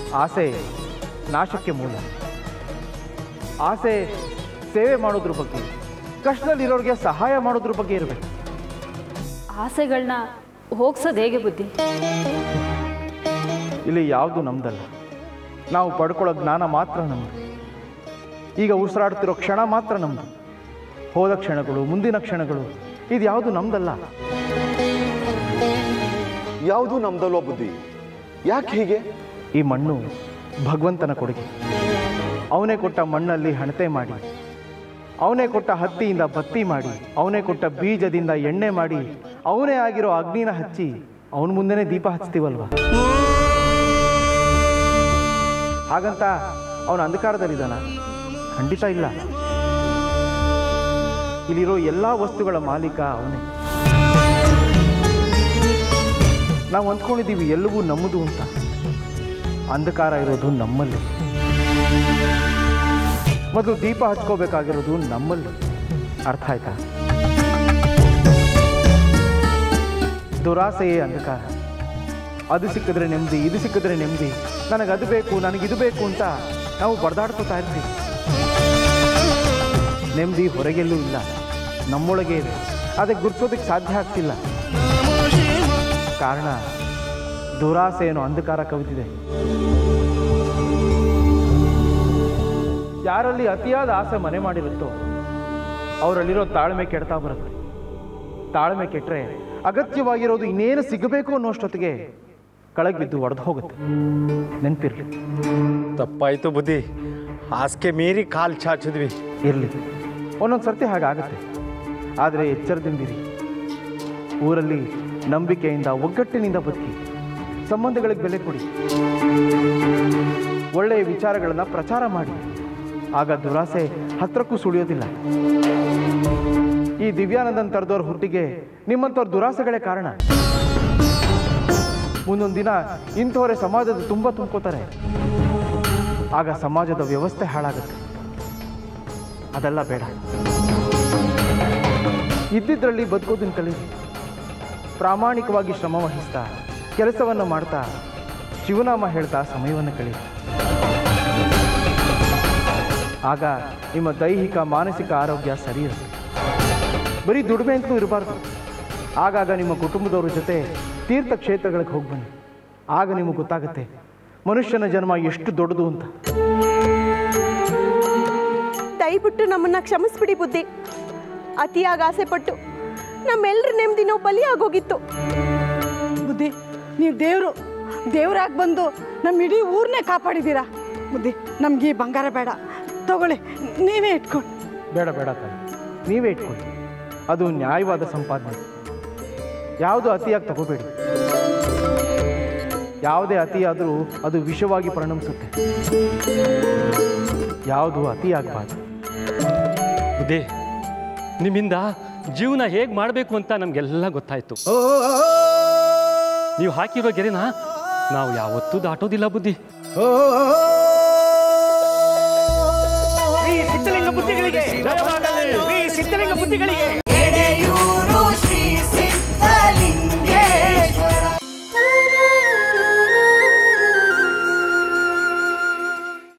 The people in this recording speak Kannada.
ಆಸೆ ನಾಶಕ್ಕೆ ಮೂಲ. ಆಸೆ ಸೇವೆ ಮಾಡೋದ್ರ ಬಗ್ಗೆ, ಕಷ್ಟದಲ್ಲಿರೋರಿಗೆ ಸಹಾಯ ಮಾಡೋದ್ರ ಬಗ್ಗೆ ಇರಬೇಕು. ಆಸೆಗಳನ್ನ ಹೋಗ್ಸೋದು ಹೇಗೆ ಬುದ್ಧಿ? ಇಲ್ಲಿ ಯಾವುದು ನಮ್ದಲ್ಲ. ನಾವು ಪಡ್ಕೊಳ್ಳೋ ಜ್ಞಾನ ಮಾತ್ರ ನಮ್ಮದು. ಈಗ ಉಸಿರಾಡ್ತಿರೋ ಕ್ಷಣ ಮಾತ್ರ ನಮ್ಮದು. ಹೋದ ಕ್ಷಣಗಳು, ಮುಂದಿನ ಕ್ಷಣಗಳು, ಇದು ಯಾವುದು ನಮ್ದಲ್ಲ. ಯಾವುದು ನಮ್ದಲ್ವ ಬುದ್ಧಿ? ಯಾಕೆ ಹೀಗೆ? ಈ ಮಣ್ಣು ಭಗವಂತನ ಕೊಡುಗೆ. ಅವನೇ ಕೊಟ್ಟ ಮಣ್ಣಲ್ಲಿ ಹಣತೆ ಮಾಡಿ, ಅವನೇ ಕೊಟ್ಟ ಹತ್ತಿಯಿಂದ ಬತ್ತಿ ಮಾಡಿ, ಅವನೇ ಕೊಟ್ಟ ಬೀಜದಿಂದ ಎಣ್ಣೆ ಮಾಡಿ, ಅವನೇ ಆಗಿರೋ ಅಗ್ನಿನ ಹಚ್ಚಿ ಅವನ ಮುಂದೆನೇ ದೀಪ ಹಚ್ತೀವಲ್ವ. ಹಾಗಂತ ಅವನ ಅಂಧಕಾರದಲ್ಲಿದ್ದಾನ? ಖಂಡಿತ ಇಲ್ಲ. ಇಲ್ಲಿರೋ ಎಲ್ಲ ವಸ್ತುಗಳ ಮಾಲೀಕ ಅವನೇ. ನಾವು ಅಂದ್ಕೊಂಡಿದ್ದೀವಿ ಎಲ್ಲವೂ ನಮ್ಮದು ಅಂತ. ಅಂಧಕಾರ ಇರೋದು ನಮ್ಮಲ್ಲಿ. ಮೊದಲು ದೀಪ ಹಚ್ಕೋಬೇಕಾಗಿರೋದು ನಮ್ಮಲ್ಲಿ. ಅರ್ಥ ಆಯ್ತಾ? ದುರಾಸೆಯೇ ಅಂಧಕಾರ. ಅದು ಸಿಕ್ಕಿದ್ರೆ ನೆಮ್ಮದಿ, ಇದು ಸಿಕ್ಕಿದ್ರೆ ನೆಮ್ಮದಿ, ನನಗದು ಬೇಕು, ನನಗಿದು ಬೇಕು ಅಂತ ನಾವು ಬಡ್ದಾಡ್ಕೋತಾ ಇರ್ತೀವಿ. ನೆಮ್ಮದಿ ಹೊರಗೆಲ್ಲೂ ಇಲ್ಲ, ನಮ್ಮೊಳಗೆ ಇದೆ. ಅದಕ್ಕೆ ಗುರುತಿಸೋದಕ್ಕೆ ಸಾಧ್ಯ ಆಗ್ತಿಲ್ಲ. ಕಾರಣ ದುರಾಸೆ ಏನೋ ಅಂಧಕಾರ ಕವಿದಿದೆ. ಯಾರಲ್ಲಿ ಅತಿಯಾದ ಆಸೆ ಮನೆ ಮಾಡಿರುತ್ತೋ ಅವರಲ್ಲಿರೋ ತಾಳ್ಮೆ ಕೆಡ್ತಾ ಬರುತ್ತೆ. ತಾಳ್ಮೆ ಕೆಟ್ಟರೆ ಅಗತ್ಯವಾಗಿರೋದು ಇನ್ನೇನು ಸಿಗಬೇಕು ಅನ್ನೋಷ್ಟೊತ್ತಿಗೆ ಕಳಗ್ ಬಿದ್ದು ಒಡೆದು ಹೋಗುತ್ತೆ. ನೆನಪಿರ್ಲಿ. ತಪ್ಪಾಯ್ತು ಬುದ್ಧಿ. ಹಾಸಿಗೆ ಮೀರಿ ಕಾಲು ಚಾಚಿದ್ವಿ. ಇರಲಿ, ಒಂದೊಂದು ಸರ್ತಿ ಹಾಗಾಗುತ್ತೆ. ಆದರೆ ಎಚ್ಚರದಿಂದಿರಿ. ಊರಲ್ಲಿ ನಂಬಿಕೆಯಿಂದ, ಒಗ್ಗಟ್ಟಿನಿಂದ ಬದುಕಿ. ಸಂಬಂಧಗಳಿಗೆ ಬೆಲೆ ಕೊಡಿ. ಒಳ್ಳೆಯ ವಿಚಾರಗಳನ್ನು ಪ್ರಚಾರ ಮಾಡಿ. ಆಗ ದುರಾಸೆ ಹತ್ರಕ್ಕೂ ಸುಳಿಯೋದಿಲ್ಲ. ಈ ದಿವ್ಯಾನಂದನ್ ತರದವ್ರ ಹುಟ್ಟಿಗೆ ನಿಮ್ಮಂಥವ್ರ ದುರಾಸೆಗಳೇ ಕಾರಣ. ಮುಂದೊಂದು ದಿನ ಇಂಥವರೇ ಸಮಾಜದ ತುಂಬ ತುಂಬ್ಕೋತಾರೆ. ಆಗ ಸಮಾಜದ ವ್ಯವಸ್ಥೆ ಹಾಳಾಗುತ್ತೆ. ಅದೆಲ್ಲ ಬೇಡ. ಇದ್ದಿದ್ರಲ್ಲಿ ಬದುಕೋದನ್ನು ಕಲೀರಿ. ಪ್ರಾಮಾಣಿಕವಾಗಿ ಶ್ರಮ ವಹಿಸ್ತಾ, ಕೆಲಸವನ್ನು ಮಾಡ್ತಾ, ಶಿವನಾಮ ಹೇಳ್ತಾ ಸಮಯವನ್ನು ಕಳೀರಿ. ಆಗ ನಿಮ್ಮ ದೈಹಿಕ, ಮಾನಸಿಕ ಆರೋಗ್ಯ ಸರಿ ಇರುತ್ತೆ. ಬರೀ ದುಡಿಮೆ ಅಂತಲೂ ಇರಬಾರ್ದು. ಆಗಾಗ ನಿಮ್ಮ ಕುಟುಂಬದವ್ರ ಜೊತೆ ತೀರ್ಥಕ್ಷೇತ್ರಗಳಿಗೆ ಹೋಗಿ ಬನ್ನಿ. ಆಗ ನಿಮಗೆ ಗೊತ್ತಾಗುತ್ತೆ ಮನುಷ್ಯನ ಜನ್ಮ ಎಷ್ಟು ದೊಡ್ಡದು ಅಂತ. ದಯವಿಟ್ಟು ನಮ್ಮನ್ನ ಕ್ಷಮಿಸ್ಬಿಡಿ ಬುದ್ಧಿ. ಅತಿಯಾಗಿ ಆಸೆ ಪಟ್ಟು ನಮ್ಮೆಲ್ಲರ ನೆಮ್ಮದಿನೋ ಬಲಿಯಾಗೋಗಿತ್ತು. ಬುದ್ಧಿ, ನೀವು ದೇವರಾಗಿ ಬಂದು ನಮ್ಮ ಇಡೀ ಊರನ್ನೇ ಕಾಪಾಡಿದ್ದೀರಾ. ಬುದ್ಧಿ, ನಮ್ಗೆ ಈ ಬಂಗಾರ ಬೇಡ, ತಗೊಳ್ಳಿ, ನೀವೇ ಇಟ್ಕೊಂಡು. ಬೇಡ ಬೇಡ ತಾಯಿ, ನೀವೇ ಇಟ್ಕೊಳ್ಳಿ. ಅದು ನ್ಯಾಯವಾದ ಸಂಪಾದನೆ. ಯಾವುದು ಅತಿಯಾಗಿ ತಗೋಬೇಡಿ. ಯಾವುದೇ ಅತಿಯಾದರೂ ಅದು ವಿಷವಾಗಿ ಪರಿಣಮಿಸುತ್ತೆ. ಯಾವುದು ಅತಿಯಾಗಬಾರ್ದು. ಬುದ್ಧಿ, ನಿಮ್ಮಿಂದ ಜೀವನ ಹೇಗೆ ಮಾಡಬೇಕು ಅಂತ ನಮಗೆಲ್ಲ ಗೊತ್ತಾಯ್ತು. ನೀವು ಹಾಕಿರೋ ಗೆರೆನ ನಾವು ಯಾವತ್ತೂ ದಾಟೋದಿಲ್ಲ ಬುದ್ಧಿ. ಸಿದ್ಧಲಿಂಗ ಬುದ್ಧಿಗಳಿಗೆ